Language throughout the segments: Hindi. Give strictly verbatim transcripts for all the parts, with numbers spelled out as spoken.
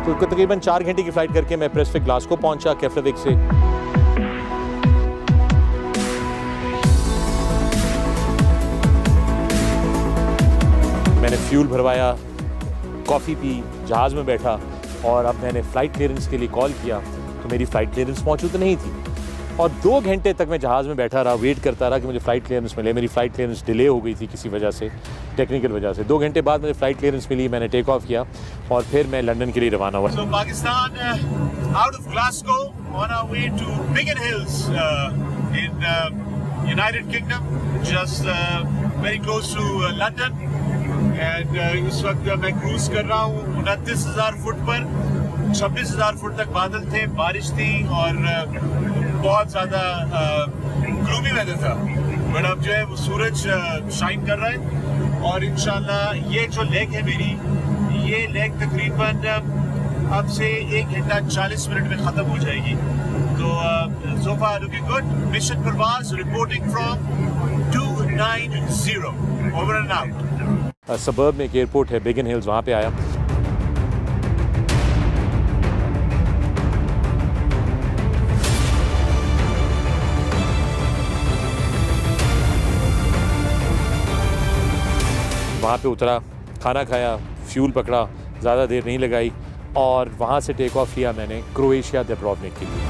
तो तकरीबन चार घंटे की फ़्लाइट करके मैं प्रेस पे ग्लासगो पहुंचा केफ्लाविक से। मैंने फ्यूल भरवाया, कॉफ़ी पी, जहाज़ में बैठा और अब मैंने फ़्लाइट क्लियरेंस के लिए कॉल किया तो मेरी फ़्लाइट क्लियरेंस मौजूद नहीं थी और दो घंटे तक मैं जहाज़ में बैठा रहा, वेट करता रहा कि मुझे फ़्लाइट क्लियरेंस मिले। मेरी फ़्लाइट क्लियरेंस डिले हो गई थी किसी वजह से, टेक्निकल वजह से। दो घंटे बाद मुझे फ़्लाइट क्लियरेंस मिली, मैंने टेक ऑफ किया और फिर मैं लंदन के लिए रवाना हुआ। So Pakistan uh, out of Glasgow on our way to Biggin Hills uh, in uh, United Kingdom, just uh, very close to uh, London and uh, इस वक्त मैं क्रूज कर रहा हूँ उनतीस हज़ार फुट पर। छब्बीस हज़ार फुट तक बादल थे, बारिश थी और uh, बहुत ज़्यादा ग्लूमी वेदर था, बट अब जो है वो सूरज शाइन कर रहा है और इंशाल्लाह ये जो लेग है मेरी, ये लेग तकरीबन अब से एक घंटा चालीस मिनट में ख़त्म हो जाएगी। तो so far looking good. Mission Parwaz reporting from two nine zero, over and out. Suburb में एक एयरपोर्ट है बिगिन हिल्स, वहाँ पे आया। वहाँ पे उतरा, खाना खाया, फ्यूल पकड़ा, ज़्यादा देर नहीं लगाई और वहाँ से टेक ऑफ लिया मैंने क्रोएशिया डब्रोवनिक के लिए।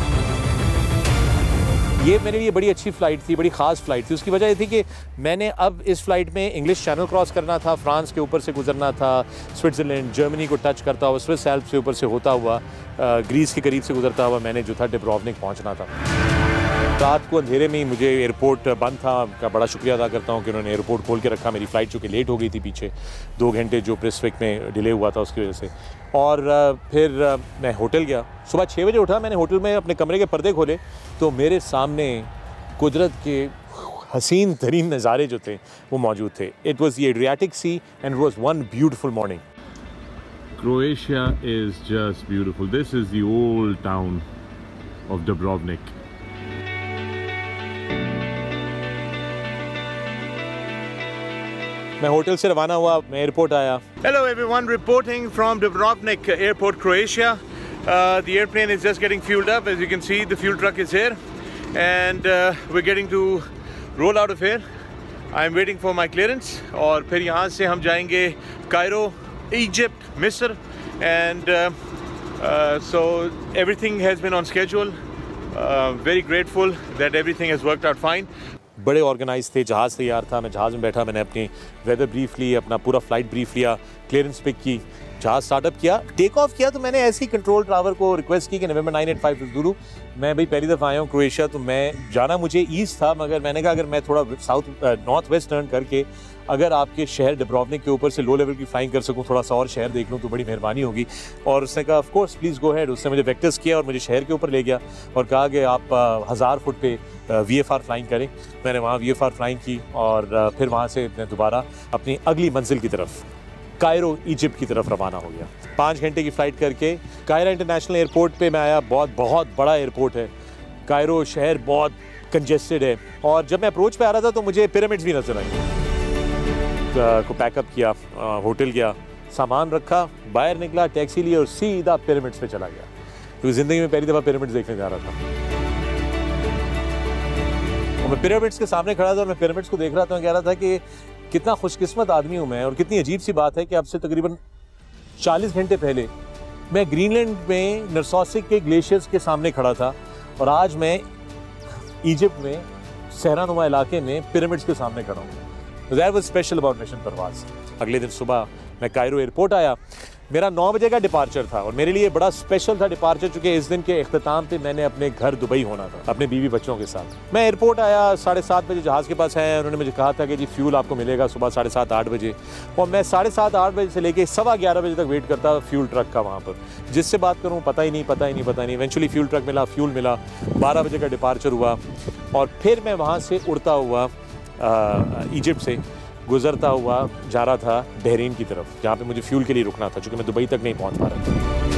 ये मेरे लिए बड़ी अच्छी फ़्लाइट थी, बड़ी ख़ास फ़्लाइट थी। उसकी वजह ये थी कि मैंने अब इस फ़्लाइट में इंग्लिश चैनल क्रॉस करना था, फ्रांस के ऊपर से गुजरना था, स्विट्ज़रलैंड, जर्मनी को टच करता हुआ, स्विस एल्प्स के ऊपर से होता हुआ, ग्रीस के करीब से गुजरता हुआ मैंने जो था डब्रोवनिक पहुँचना था। रात को अंधेरे में ही मुझे एयरपोर्ट बंद था, का बड़ा शुक्रिया अदा करता हूँ कि उन्होंने एयरपोर्ट खोल के रखा। मेरी फ़्लाइट चूँकि लेट हो गई थी पीछे, दो घंटे जो प्रेसविक में डिले हुआ था उसकी वजह से। और फिर मैं होटल गया, सुबह छः बजे उठा, मैंने होटल में अपने कमरे के पर्दे खोले तो मेरे सामने कुदरत के हसीन तरीन नज़ारे जो थे वो मौजूद थे। It was the Adriatic sea and it was one beautiful morning. Croatia is just beautiful. This is the old town of Dubrovnik. मैं होटल से रवाना हुआ, मैं एयरपोर्ट आया। Hello everyone, reporting from Dubrovnik Airport, Croatia. Uh, the airplane is just getting fueled up. As you can see, the fuel truck is here and uh, we're getting to roll out of here. I'm waiting for my clearance और फिर यहाँ से हम जाएंगे Cairo, Egypt, Misr and uh, uh, so everything has been on schedule. Uh, very grateful that everything has worked out fine. बड़े ऑर्गेनाइज थे, जहाज़ तैयार था, मैं जहाज़ में बैठा, मैंने अपनी वेदर ब्रीफ ली, अपना पूरा फ़्लाइट ब्रीफ लिया, क्लियरेंस पिक की, जहाज़ स्टार्टअप किया, टेक ऑफ किया। तो मैंने ऐसे ही कंट्रोल टावर को रिक्वेस्ट की कि नवंबर नाइन एट फाइव दूरू, मैं भाई पहली दफ़ा आया हूँ क्रोएशिया, तो मैं जाना मुझे ईस्ट था, मगर मैंने कहा अगर मैं थोड़ा साउथ नॉर्थ वेस्ट टर्न करके अगर आपके शहर डब्रोवनिक के ऊपर से लो लेवल की फ्लाइंग कर सकूँ, थोड़ा सा और शहर देख लूँ तो बड़ी मेहरबानी होगी। और उसने कहा of course please go ahead. उसने मुझे वेक्टर्स किया और मुझे शहर के ऊपर ले गया और कहा कि आप हज़ार फुट पे वी एफ आर फ्लाइंग करें। मैंने वहाँ वी एफ आर फ्लाइंग की और फिर वहाँ से मैं दोबारा अपनी अगली मंजिल की तरफ कायरो इजिप्ट की तरफ रवाना हो गया। पाँच घंटे की फ़्लाइट करके कायरो इंटरनेशनल एयरपोर्ट पे मैं आया। बहुत बहुत बड़ा एयरपोर्ट है कायरो, शहर बहुत कंजेस्टेड है। और जब मैं अप्रोच पे आ रहा था तो मुझे पिरामिड्स भी नजर आई। को पैकअप किया, होटल गया, सामान रखा, बाहर निकला, टैक्सी ली और सीधा पिरामिड्स पे चला गया, क्योंकि ज़िंदगी में पहली दफ़ा पिरामिड्स देखने जा रहा था। और मैं पिरामिड्स के सामने खड़ा था और मैं पिरामिड्स को देख रहा था, मैं कह रहा था कि कितना खुशकिस्मत आदमी हूँ मैं और कितनी अजीब सी बात है कि अब से तकरीबन चालीस घंटे पहले मैं ग्रीनलैंड में नरसोसिक के ग्लेशियर्स के सामने खड़ा था और आज मैं इजिप्ट में सहरानुमा इलाके में पिरामिड्स के सामने खड़ा हूँ। That was special about mission Parwaz. अगले दिन सुबह मैं कायरो एयरपोर्ट आया। मेरा नौ बजे का डिपार्चर था और मेरे लिए बड़ा स्पेशल था डिपार्चर, चूँकि इस दिन के इख्तिताम पे मैंने अपने घर दुबई होना था अपने बीवी बच्चों के साथ। मैं एयरपोर्ट आया, साढ़े सात बजे जहाज़ के पास आया। उन्होंने मुझे कहा था कि जी फ्यूल आपको मिलेगा सुबह साढ़े सात आठ बजे, और मैं साढ़े सात आठ बजे से लेके सवा ग्यारह बजे तक वेट करता फ्यूल ट्रक का वहाँ पर। जिससे बात करूँ पता ही नहीं पता ही नहीं पता ही नहीं इवेंचुअली फ्यूल ट्रक मिला, फ्यूल मिला, बारह बजे का डिपार्चर हुआ और फिर मैं वहाँ से उड़ता हुआ इजिप्ट से गुजरता हुआ जा रहा था बहरीन की तरफ, जहाँ पे मुझे फ्यूल के लिए रुकना था, चूँकि मैं दुबई तक नहीं पहुँच पा रहा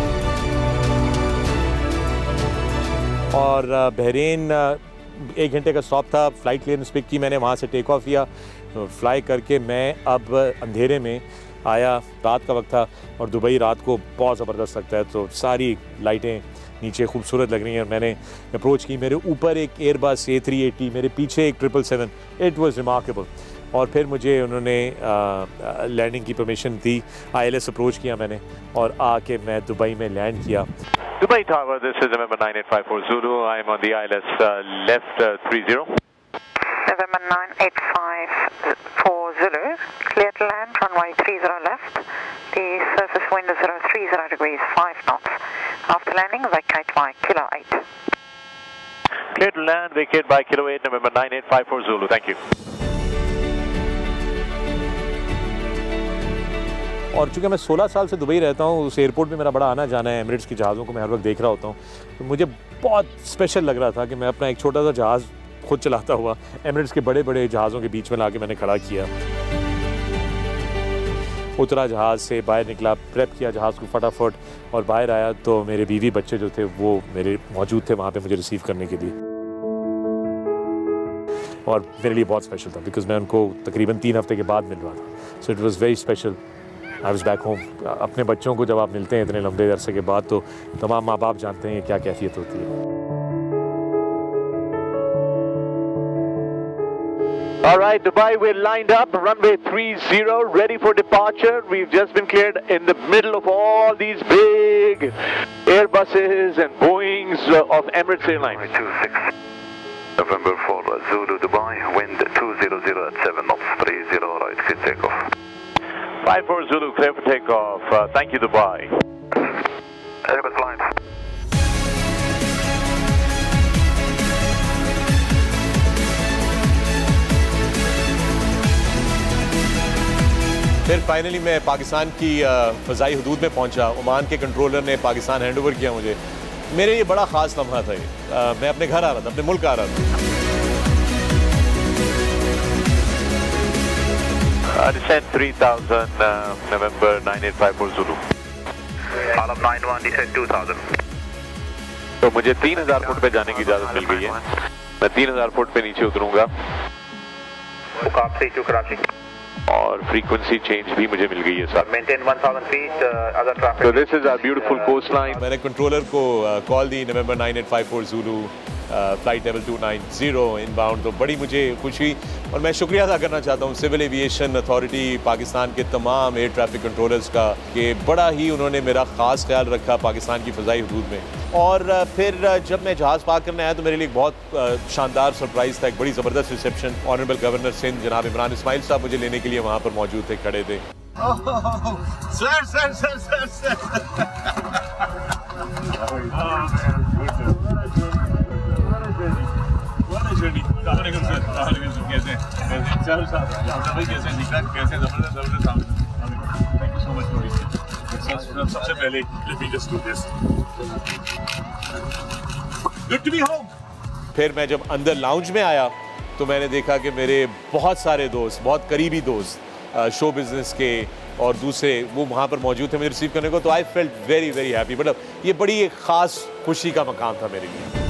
था। और बहरीन एक घंटे का स्टॉप था, फ़्लाइट क्लियरेंस पिक की मैंने, वहाँ से टेक ऑफ किया। तो फ्लाई करके मैं अब अंधेरे में आया, रात का वक्त था और दुबई रात को बहुत ज़बरदस्त लगता है, तो सारी लाइटें नीचे खूबसूरत लग रही हैं। मैंने अप्रोच की, मेरे ऊपर एक एयरबस ए थ्री एटी, मेरे पीछे एक triple seven, it was remarkable. और फिर मुझे उन्होंने लैंडिंग की परमिशन दी, आई एल एस अप्रोच किया मैंने और आके मैं दुबई में लैंड किया। Dubai Tower, this is November nine eight five four Zulu. I am on the I L S uh, left uh, three zero. November nine eight five four Zulu, clear to land, runway three zero left. The surface wind is zero three zero degrees, five knots. After landing, vacate by kilo eight. Clear to land, vacate by kilo eight, November nine eight five four Zulu. Thank you. और चूँकि मैं सोलह साल से दुबई रहता हूँ, उस एयरपोर्ट में मेरा बड़ा आना जाना है, एमिरेट्स के जहाज़ों को मैं हर वक्त देख रहा होता हूँ, तो मुझे बहुत स्पेशल लग रहा था कि मैं अपना एक छोटा सा जहाज़ खुद चलाता हुआ एमिरेट्स के बड़े बड़े जहाज़ों के बीच में ला के मैंने खड़ा किया। उतरा जहाज़ से, बाहर निकला, प्रेप किया जहाज़ को फटाफट और बाहर आया तो मेरे बीवी बच्चे जो थे वो मेरे मौजूद थे वहाँ पे मुझे रिसीव करने के लिए, और मेरे लिए बहुत स्पेशल था बिकॉज मैं उनको तकरीबन तीन हफ्ते के बाद मिल रहा था। So it was very special. I was back home. अपने बच्चों को जब आप मिलते हैं इतने लंबे अरसे के बाद तो तमाम माँ बाप जानते हैं क्या कैफियत होती है। All right, Dubai, we're lined up, runway three zero, ready for departure. We've just been cleared in the middle of all these big Airbuses and Boeings of Emirates Airlines. two six, November four, Zulu Dubai, wind two zero zero at seven knots, three zero right, clear takeoff. five four Zulu, clear for takeoff. Uh, thank you, Dubai. Airbus line. फिर फाइनली मैं पाकिस्तान की फ़ज़ाई हदूद में पहुंचा। ओमान के कंट्रोलर ने पाकिस्तान हैंड ओवर किया मुझे। मेरे लिए बड़ा ख़ास लम्हा था ये। आ, मैं अपने घर आ रहा था, अपने मुल्क आ रहा था। Uh, descent three thousand, uh, November nine eight five four Zulu. Alam nine one, descent two thousand. तो मुझे तीन हज़ार फुट पे जाने की इजाज़त मिल गई है। मैं तीन हज़ार फुट पे नीचे उतरूंगा Ukap three two Karachi. और फ्रीक्वेंसी चेंज भी मुझे मिल गई है साथ। Maintain one thousand feet, uh, other traffic. So this is our beautiful coastline. मैंने कंट्रोलर को कॉल दी, November nine eight five four Zulu, flight level two nine zero inbound. तो बड़ी मुझे खुशी और मैं शुक्रिया अदा करना चाहता हूँ सिविल एविएशन अथॉरिटी पाकिस्तान के तमाम एयर ट्रैफिक कंट्रोलर्स का कि बड़ा ही उन्होंने मेरा ख़ास ख्याल रखा पाकिस्तान की फ़ज़ाई हदूद में। और फिर जब मैं जहाज़ पार्क करने आया तो मेरे लिए एक बहुत शानदार सरप्राइज़ था, एक बड़ी ज़बरदस्त रिसेप्शन। ऑनरेबल गवर्नर सिंध जनाब इमरान इस्माइल साहब मुझे लेने के लिए वहाँ पर मौजूद थे, खड़े थे। Sir, sir, sir, sir, sir. सबसे पहले let me just do this. Good to be home. फिर मैं जब अंदर लाउंज में आया तो मैंने देखा कि मेरे बहुत सारे दोस्त, बहुत करीबी दोस्त शो बिज़नेस के और दूसरे वो वहाँ पर मौजूद थे मुझे रिसीव करने को। तो I felt very very happy. मतलब ये बड़ी एक ख़ास खुशी का मकाम था मेरे लिए।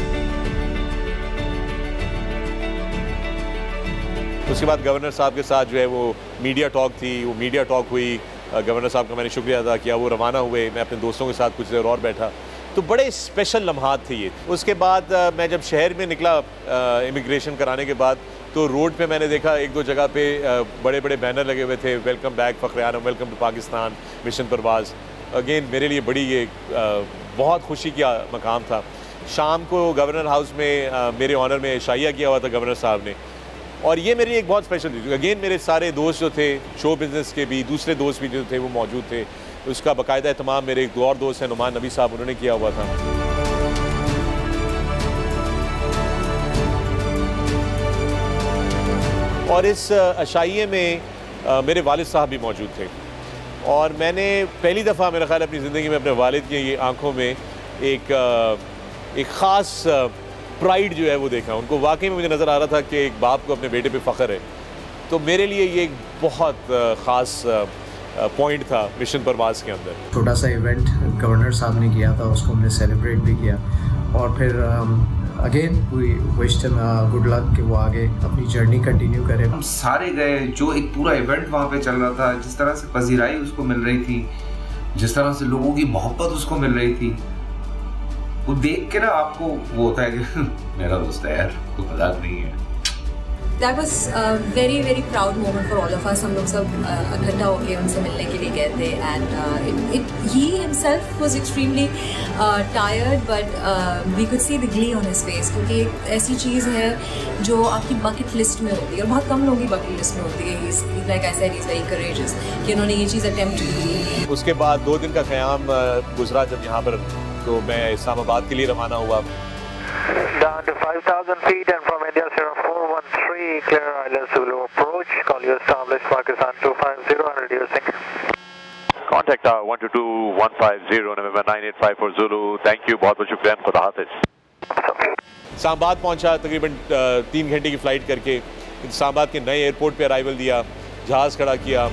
उसके बाद गवर्नर साहब के साथ जो है वो मीडिया टॉक थी, वो मीडिया टॉक हुई। गवर्नर साहब का मैंने शुक्रिया अदा किया, वो रवाना हुए, मैं अपने दोस्तों के साथ कुछ देर और बैठा। तो बड़े स्पेशल लम्हात थे ये। उसके बाद मैं जब शहर में निकला इमिग्रेशन कराने के बाद तो रोड पे मैंने देखा एक दो जगह पे बड़े बड़े बैनर लगे हुए थे, welcome back Fakhr Alam, welcome to Pakistan, mission Parwaz. Again मेरे लिए बड़ी ये बहुत खुशी का मकाम था। शाम को गवर्नर हाउस में मेरे ऑनर में शाइया किया हुआ था गवर्नर साहब ने, और ये मेरे लिए एक बहुत स्पेशल थी। अगेन मेरे सारे दोस्त जो थे शो बिज़नेस के भी, दूसरे दोस्त भी जो थे वो मौजूद थे। उसका बाकायदा एहतमाम मेरे एक दो और दोस्त हैं नुमान नबी साहब, उन्होंने किया हुआ था। और इस अशाइये में आ, मेरे वालिद साहब भी मौजूद थे और मैंने पहली दफ़ा मेरा ख्याल अपनी ज़िंदगी में अपने वालिद की ये आँखों में एक एक ख़ास प्राइड जो है वो देखा। उनको वाकई में मुझे नज़र आ रहा था कि एक बाप को अपने बेटे पे फ़ख्र है। तो मेरे लिए ये एक बहुत ख़ास पॉइंट था मिशन परवाज़ के अंदर। छोटा सा इवेंट गवर्नर साहब ने किया था, उसको हमने सेलिब्रेट भी किया और फिर again we wish him good luck कि वो आगे अपनी जर्नी कंटिन्यू करे। हम सारे गए, जो एक पूरा इवेंट वहाँ पे चल रहा था, जिस तरह से पजीराई उसको मिल रही थी, जिस तरह से लोगों की मोहब्बत उसको मिल रही थी, वो देख के ना आपको वो होता है कि मेरा दोस्त है यार, कोई मजाक नहीं है। That was a very very proud moment for all of us. हम लोग सब इकट्ठा होके उनसे मिलने के लिए गए थे and uh, it, it, he himself was extremely uh, tired but uh, we could see the glee on his face, क्योंकि एक ऐसी चीज़ है जो आपकी bucket list में होती है और बहुत कम लोगों की bucket list में होती है। He's, like I said, he's very courageous कि उन्होंने ये चीज़ attempt की। उसके बाद दो दिन का क़याम गुजरा जब यहाँ पर, तो मैं इस्लामाबाद के लिए रवाना हुआ। Down to five thousand feet and from India zero four one three, clear Island Zulu approach, call you established Pakistan two five zero and reducing. Contact tower one two two one five zero, November nine eight five for Zulu, thank you, बहुत बहुत शुक्रिया, खुदा हाफिज। इस्लामाबाद पहुंचा तकरीबन तीन घंटे की फ़्लाइट करके, इस्लामाबाद के नए एयरपोर्ट पे अराइवल दिया, जहाज़ खड़ा किया।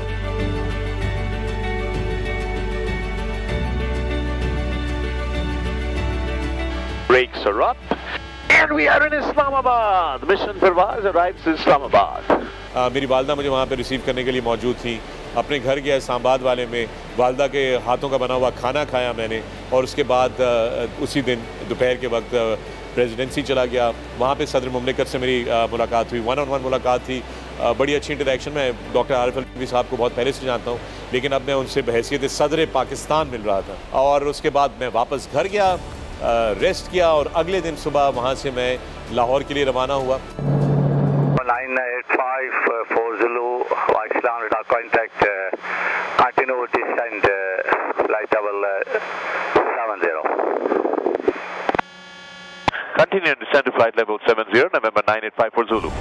Brakes are up and we are in Islamabad. Mission Parvaz arrives in Islamabad. uh, मेरी वालदा मुझे वहाँ पे रिसीव करने के लिए मौजूद थी। अपने घर गया इस्लामाबाद वाले में, वालदा के हाथों का बना हुआ खाना खाया मैंने, और उसके बाद uh, उसी दिन दोपहर के वक्त प्रेसिडेंसी चला गया। वहाँ पे सदर मुमलिकत से मेरी uh, मुलाकात हुई, वन ऑन वन मुलाकात थी। uh, बड़ी अच्छी इंटरेक्शन। मैं डॉक्टर आरिफ अलवी साहब को बहुत पहले से जानता हूँ, लेकिन अब मैं उनसे बहैसियत सदर पाकिस्तान मिल रहा था। और उसके बाद मैं वापस घर गया, रेस्ट किया, और अगले दिन सुबह वहाँ से मैं लाहौर के लिए रवाना हुआ। nine eight five for Zulu, Islam radar contact, uh, continue descent, uh, flight level uh, seven zero. Continue descent to flight level seven zero, November nine eight five for Zulu.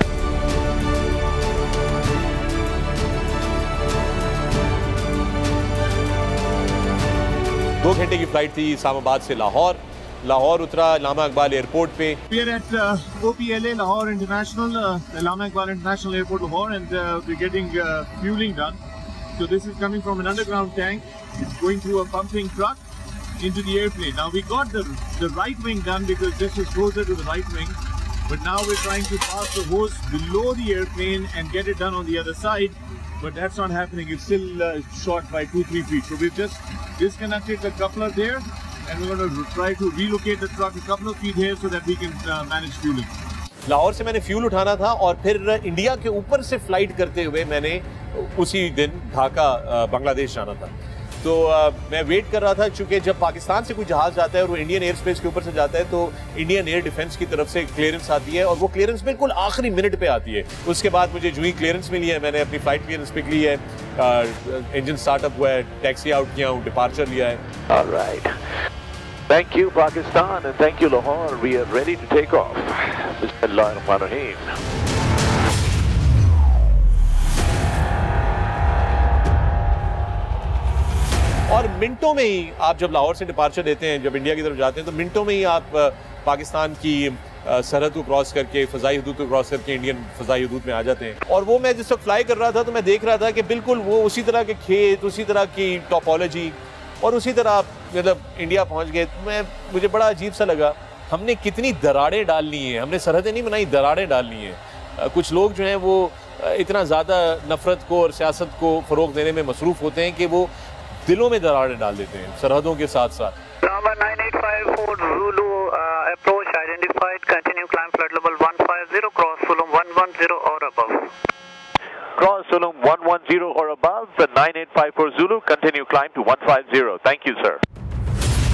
दो घंटे की फ्लाइट थी इस्लामाबाद से लाहौर। लाहौर उतरा इलामा इकबाल एयरपोर्ट पे। We are at uh, O P L A Lahore International, uh, Allama Iqbal International Airport Lahore, and uh, we're getting uh, fueling done. So this is coming from an underground tank. It's going through a pumping truck into the airplane. Now we got the the right wing done because this is closer to the right wing, but now we're trying to pass the hose below the airplane and get it done on the other side. But that's not happening. It's still uh, short by two three feet. So we've just disconnected the coupler there, and we're going to try to relocate the truck a couple of feet here so that we can uh, manage fueling. Lahore से मैंने फ्यूल उठाना था और फिर इंडिया के ऊपर से फ्लाइट करते हुए मैंने उसी दिन ढाका बांग्लादेश जाना था। तो uh, मैं वेट कर रहा था, चूंकि जब पाकिस्तान से कोई जहाज़ जाता है और वो इंडियन एयर स्पेस के ऊपर से जाता है तो इंडियन एयर डिफेंस की तरफ से क्लियरेंस आती है, और वो क्लियरेंस बिल्कुल आखिरी मिनट पे आती है। उसके बाद मुझे जो ही क्लियरेंस मिली है, मैंने अपनी फ्लाइट क्लियरेंस पिक ली है, इंजन स्टार्टअप हुआ है, टैक्सी आउट किया हूँ, डिपार्चर लिया है। All right. Thank you Pakistan and thank you Lahore. We are ready to take off. Bismillahirrahmanirrahim. और मिनटों में ही आप जब लाहौर से डिपार्चर देते हैं, जब इंडिया की तरफ जाते हैं, तो मिनटों में ही आप पाकिस्तान की सरहद को क्रॉस करके, फ़ज़ाई हदूद को क्रॉस करके इंडियन फ़ज़ाई हदूद में आ जाते हैं। और वो मैं जिस वक्त फ्लाई कर रहा था तो मैं देख रहा था कि बिल्कुल वो उसी तरह के खेत, उसी तरह की टोपोलॉजी और उसी तरह मतलब इंडिया पहुंच गए। मैं मुझे बड़ा अजीब सा लगा, हमने कितनी दरारें डालनी हैं, हमने सरहदें नहीं बनाई, दरारें डालनी हैं। कुछ लोग जो हैं वो इतना ज़्यादा नफ़रत को और सियासत को फ़रोग़ देने में मसरूफ़ होते हैं कि वो दिलों में दरारें डाल देते हैं सरहदों के साथ साथ। Number nine eight five for Zulu, uh, approach identified, continue climb flight level one five zero, cross Fulham one one zero or above. Cross Fulham one one zero or above, the nine eight five for Zulu, continue climb to one five zero. Thank you, sir.